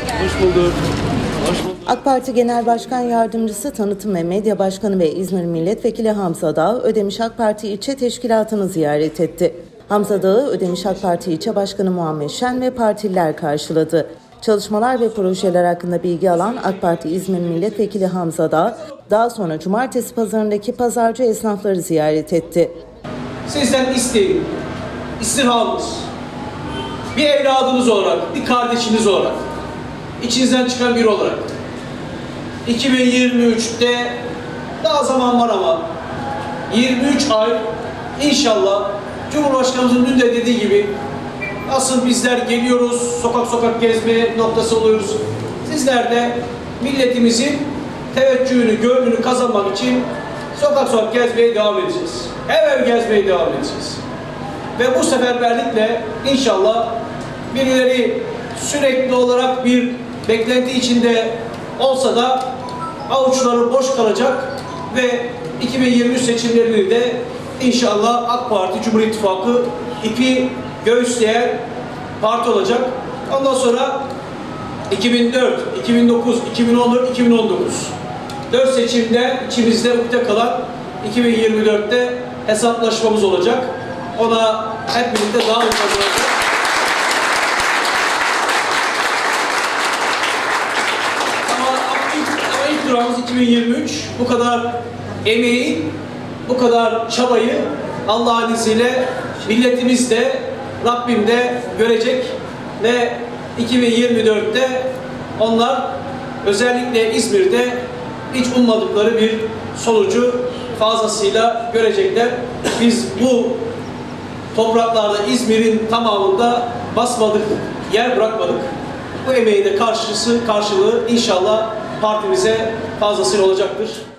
Hoş bulduk. Hoş bulduk. AK Parti Genel Başkan Yardımcısı, Tanıtım ve Medya Başkanı ve İzmir Milletvekili Hamza Dağ, Ödemiş AK Parti İlçe Teşkilatı'nı ziyaret etti. Hamza Dağ'ı Ödemiş AK Parti İlçe Başkanı Muhammed Şen ve partililer karşıladı. Çalışmalar ve projeler hakkında bilgi alan AK Parti İzmir Milletvekili Hamza Dağ, daha sonra Cumartesi Pazarı'ndaki pazarcı esnafları ziyaret etti. Sizden isteğim, istirhamımız, bir evladınız olarak, bir kardeşiniz olarak, içinizden çıkan biri olarak 2023'te daha zaman var ama 23 ay inşallah Cumhurbaşkanımızın dün de dediği gibi nasıl bizler geliyoruz, sokak sokak gezme noktası oluyoruz. Sizler de milletimizin teveccühünü, gönlünü kazanmak için sokak sokak gezmeye devam edeceğiz. Ev ev gezmeye devam edeceğiz. Ve bu seferberlikle inşallah birileri sürekli olarak bir beklenti içinde olsa da avuçları boş kalacak ve 2023 seçimlerini de inşallah AK Parti Cumhur İttifakı ipi göğüsleyen parti olacak. Ondan sonra 2004, 2009, 2014, 2019 4 seçimde içimizde ukde kalan 2024'te hesaplaşmamız olacak. Ona hep birlikte daha mutlu olacak. Ama ilk durağımız 2023. Bu kadar emeği, bu kadar çabayı Allah'ın izniyle milletimiz de Rabbim de görecek ve 2024'te onlar özellikle İzmir'de hiç ummadıkları bir sonucu fazlasıyla görecekler. Biz bu topraklarda İzmir'in tamamında basmadık, yer bırakmadık. Bu emeğin de karşılığı inşallah partimize fazlasıyla olacaktır.